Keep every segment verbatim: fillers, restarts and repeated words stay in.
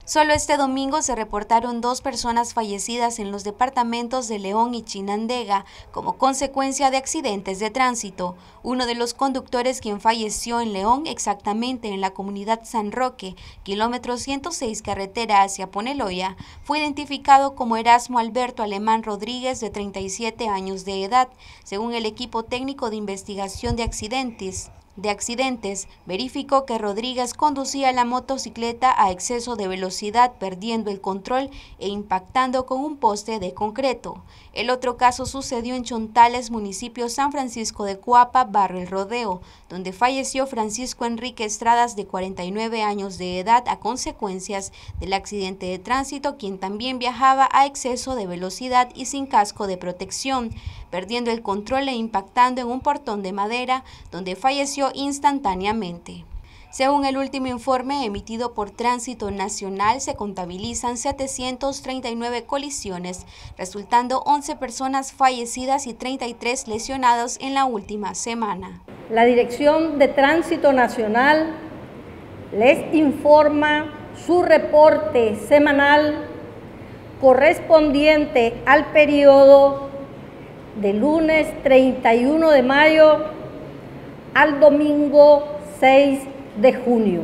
Solo este domingo se reportaron dos personas fallecidas en los departamentos de León y Chinandega como consecuencia de accidentes de tránsito. Uno de los conductores, quien falleció en León, exactamente en la comunidad San Roque, kilómetro ciento seis carretera hacia Poneloya, fue identificado como Erasmo Alberto Alemán Rodríguez, de treinta y siete años de edad, según el equipo técnico de investigación de accidentes. de accidentes, verificó que Rodríguez conducía la motocicleta a exceso de velocidad, perdiendo el control e impactando con un poste de concreto. El otro caso sucedió en Chontales, municipio San Francisco de Coapa, barrio El Rodeo, donde falleció Francisco Enrique Estradas, de cuarenta y nueve años de edad, a consecuencias del accidente de tránsito, quien también viajaba a exceso de velocidad y sin casco de protección, perdiendo el control e impactando en un portón de madera, donde falleció instantáneamente. Según el último informe emitido por Tránsito Nacional, se contabilizan setecientas treinta y nueve colisiones, resultando once personas fallecidas y treinta y tres lesionados en la última semana. La Dirección de Tránsito Nacional les informa su reporte semanal correspondiente al periodo de lunes treinta y uno de mayo al domingo seis de junio.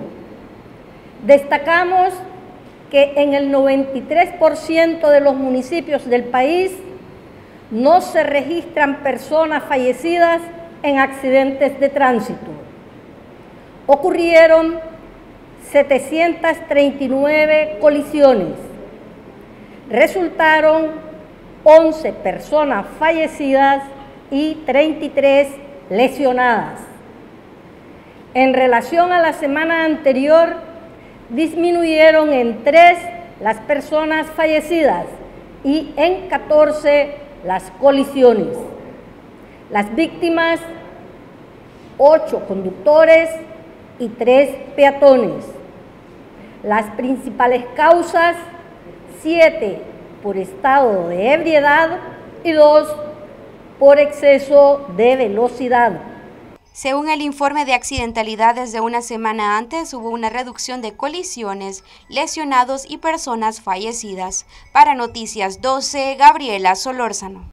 Destacamos que en el noventa y tres por ciento de los municipios del país no se registran personas fallecidas en accidentes de tránsito. Ocurrieron setecientas treinta y nueve colisiones. Resultaron once personas fallecidas y treinta y tres lesionadas. En relación a la semana anterior, disminuyeron en tres las personas fallecidas y en catorce las colisiones. Las víctimas, ocho conductores y tres peatones. Las principales causas, siete por estado de ebriedad y dos por exceso de velocidad. Según el informe de accidentalidades de una semana antes, hubo una reducción de colisiones, lesionados y personas fallecidas. Para Noticias doce, Gabriela Solórzano.